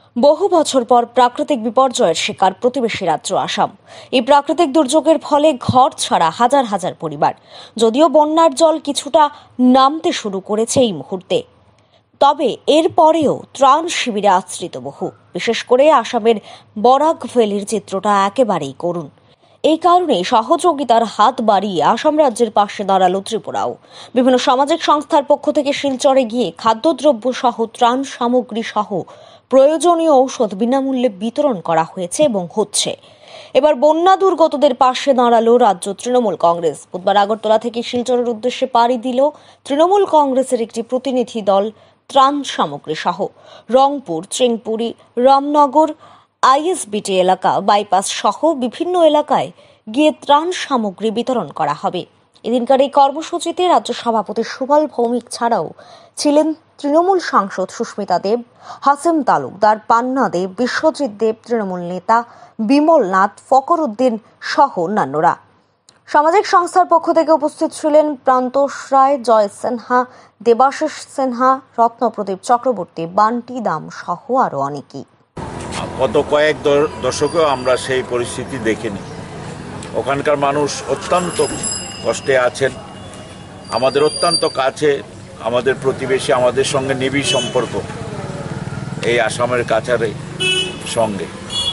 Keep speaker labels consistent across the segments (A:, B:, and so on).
A: বহু বছর পর প্রাকৃতিক বিপর্যয়ের শিকার প্রতিবেশী রাজ্য আসাম। এই প্রাকৃতিক দুর্যোগের ফলে ঘর ছাড়া হাজার হাজার পরিবার। যদিও বন্যার জল কিছুটা নামতে শুরু করেছে এই মুহূর্তে, তবে এরপরেও ত্রাণ শিবিরে আশ্রিত বহু। বিশেষ করে আসামের বরাক ভ্যালির চিত্রটা একেবারেই করুণ। এই কারণে সহযোগিতার হাত বাড়িয়ে আসাম রাজ্যের পাশে দাঁড়ালো ত্রিপুরাও। বিভিন্ন সামাজিক সংস্থার পক্ষ থেকে শিলচরে গিয়ে খাদ্যদ্রব্য সহ ত্রাণ সামগ্রী সহ প্রয়োজনীয় ঔষধ বিনামূল্যে বিতরণ করা হয়েছে এবং হচ্ছে। এবার বন্যা দুর্গতদের পাশে দাঁড়ালো রাজ্য তৃণমূল কংগ্রেস। বুধবার আগরতলা থেকে শিলচরের উদ্দেশ্যে পাড়ি দিল তৃণমূল কংগ্রেসের একটি প্রতিনিধি দল ত্রাণ সামগ্রী সহ। রংপুর, চিংপুরি, রামনগর, আইএসবিটি এলাকা, বাইপাস সহ বিভিন্ন এলাকায় গিয়ে ত্রাণ সামগ্রী বিতরণ করা হবে। এদিনকার এই কর্মসূচিতে রাজ্য সভাপতি সুবল ভৌমিক ছাড়াও ছিলেন তৃণমূল সাংসদ সুস্মিতা দেব, হাসিম তালুকদার, পান্না দেব, বিশ্বজিৎ দেব, তৃণমূল নেতা বিমল নাথ, ফকর উদ্দিন সহ অন্যান্যরা। সামাজিক সংস্থার পক্ষ থেকে উপস্থিত ছিলেন প্রান্তোষ রায়, জয় সিনহা, দেবাশিস সিনহা, রত্নপ্রদীপ চক্রবর্তী, বান্টি দাম সহ আরো অনেকেই।
B: গত কয়েক দশকেও আমরা সেই পরিস্থিতি দেখিনি। ওখানকার মানুষ অত্যন্ত কষ্টে আছেন। আমাদের অত্যন্ত কাছে, আমাদের প্রতিবেশী, আমাদের সঙ্গে নিবিড় সম্পর্ক এই আসামের কাছাড়ের সঙ্গে।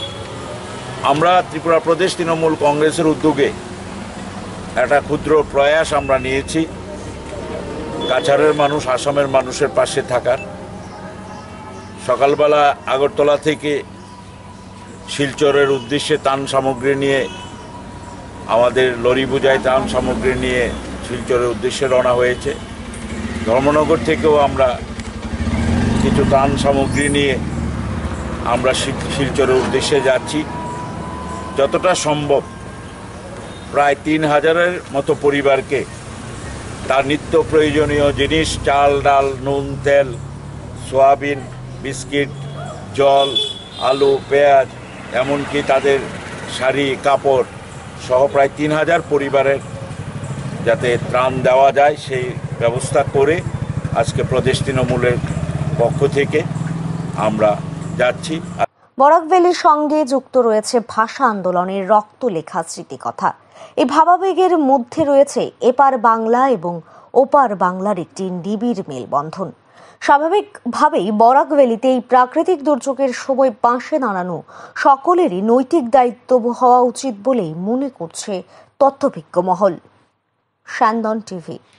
B: আমরা ত্রিপুরা প্রদেশ তৃণমূল কংগ্রেসের উদ্যোগে একটা ক্ষুদ্র প্রয়াস আমরা নিয়েছি কাছাড়ের মানুষ, আসামের মানুষের পাশে থাকার। সকালবেলা আগরতলা থেকে শিলচরের উদ্দেশ্যে ত্রাণ সামগ্রী নিয়ে, আমাদের লরি বোঝাই ত্রাণ সামগ্রী নিয়ে শিলচরের উদ্দেশ্যে রওনা হয়েছে। ধর্মনগর থেকেও আমরা কিছু ত্রাণ সামগ্রী নিয়ে আমরা শিলচরের উদ্দেশ্যে যাচ্ছি। যতটা সম্ভব প্রায় ৩,০০০-এর মতো পরিবারকে তার নিত্য প্রয়োজনীয় জিনিস, চাল, ডাল, নুন, তেল, সয়াবিন, বিস্কিট, জল, আলু, পেঁয়াজ, এমনকি তাদের শাড়ি, কাপড় সহ প্রায় ৩,০০০ পরিবারের যাতে ত্রাণ দেওয়া যায় সেই ব্যবস্থা করে আজকে প্রদেশ তৃণমূলের পক্ষ থেকে আমরা যাচ্ছি।
A: বরাক ভ্যালির সঙ্গে যুক্ত রয়েছে ভাষা আন্দোলনের রক্ত লেখা স্মৃতিকথা। এই ভাবাবেগের মধ্যে রয়েছে এপার বাংলা এবং ওপার বাংলার একটি নিবিড় মেলবন্ধন। স্বাভাবিকভাবেই বরাক ভ্যালিতে এই প্রাকৃতিক দুর্যোগের সময় পাশে দাঁড়ানো সকলেরই নৈতিক দায়িত্ব হওয়া উচিত বলেই মনে করছে তথ্যভিজ্ঞ মহল। স্যান্দন টিভি।